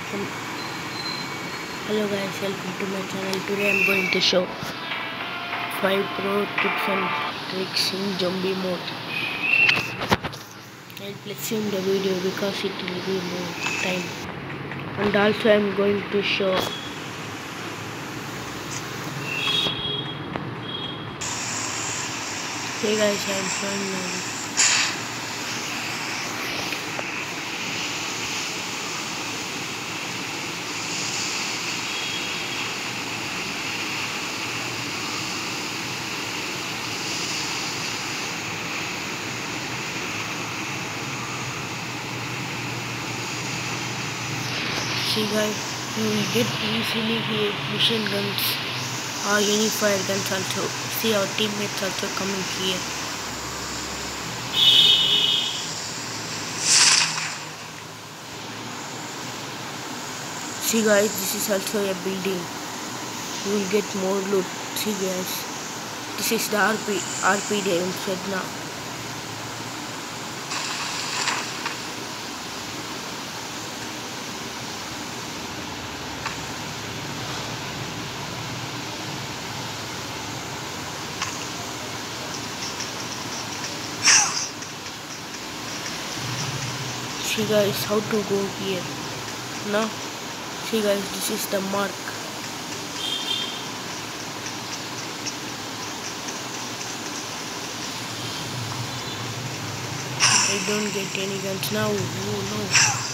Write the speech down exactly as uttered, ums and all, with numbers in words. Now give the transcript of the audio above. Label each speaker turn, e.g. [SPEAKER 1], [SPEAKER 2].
[SPEAKER 1] welcome. Hello guys, welcome to my channel. Today I'm going to show five pro tips and tricks in zombie mode. I'll let's in the video because it will be more time. And also I'm going to show hey guys, I'm showing now. See guys, you will get easily here machine guns or any fire guns also. See our teammates also coming here. See guys, this is also a building. You will get more loot. See guys, this is the R P R P day inside now. See guys, how to go here. Now, see guys, this is the mark. I don't get any guns now. Oh no.